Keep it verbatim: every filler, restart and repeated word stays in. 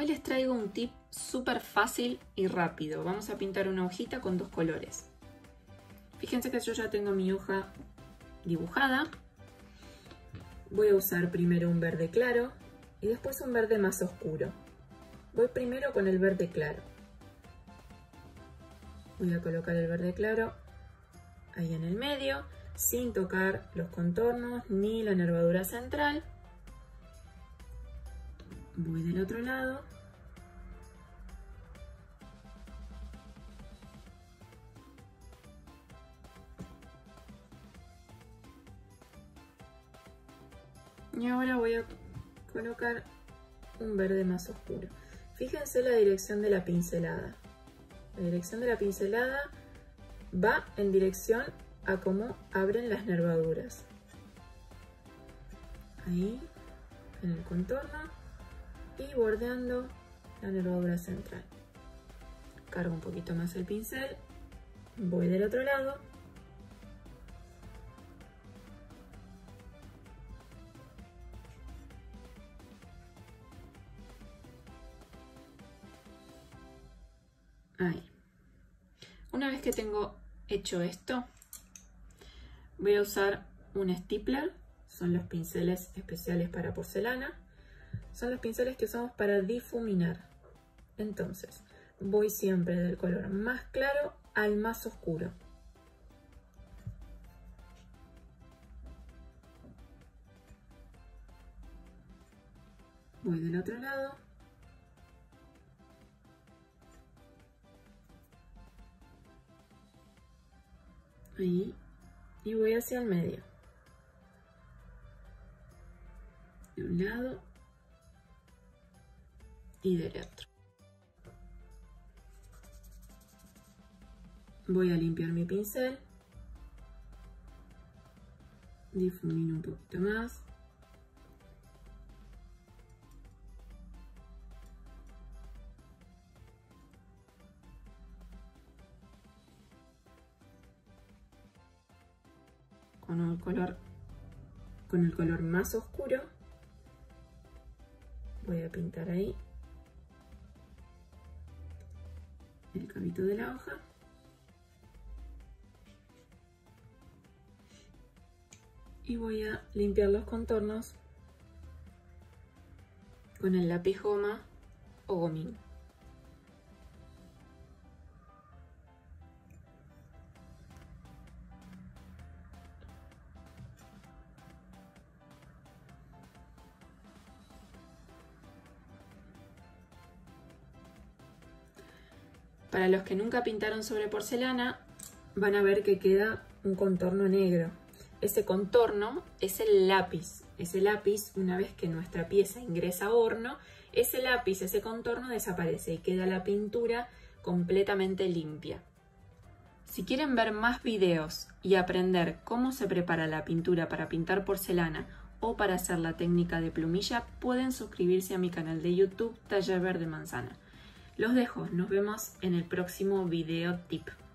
Hoy les traigo un tip súper fácil y rápido. Vamos a pintar una hojita con dos colores. Fíjense que yo ya tengo mi hoja dibujada. Voy a usar primero un verde claro y después un verde más oscuro. Voy primero con el verde claro. Voy a colocar el verde claro ahí en el medio, sin tocar los contornos ni la nervadura central. Voy del otro lado. Y ahora voy a colocar un verde más oscuro. Fíjense la dirección de la pincelada. La dirección de la pincelada va en dirección a cómo abren las nervaduras. Ahí, en el contorno y bordeando la nervadura central. Cargo un poquito más el pincel, voy del otro lado. Ahí. Una vez que tengo hecho esto, voy a usar un stippler. Son los pinceles especiales para porcelana. Son los pinceles que usamos para difuminar. Entonces, voy siempre del color más claro al más oscuro. Voy del otro lado. Ahí. Y voy hacia el medio. De un lado y del otro. Voy a limpiar mi pincel. Difumino un poquito más. Con el color, con el color más oscuro voy a pintar ahí el cabito de la hoja y voy a limpiar los contornos con el lápiz goma o gomín. Para los que nunca pintaron sobre porcelana, van a ver que queda un contorno negro. Ese contorno es el lápiz. Ese lápiz, una vez que nuestra pieza ingresa a horno, ese lápiz, ese contorno desaparece y queda la pintura completamente limpia. Si quieren ver más videos y aprender cómo se prepara la pintura para pintar porcelana o para hacer la técnica de plumilla, pueden suscribirse a mi canal de YouTube Taller Verde Manzana. Los dejo, nos vemos en el próximo video tip.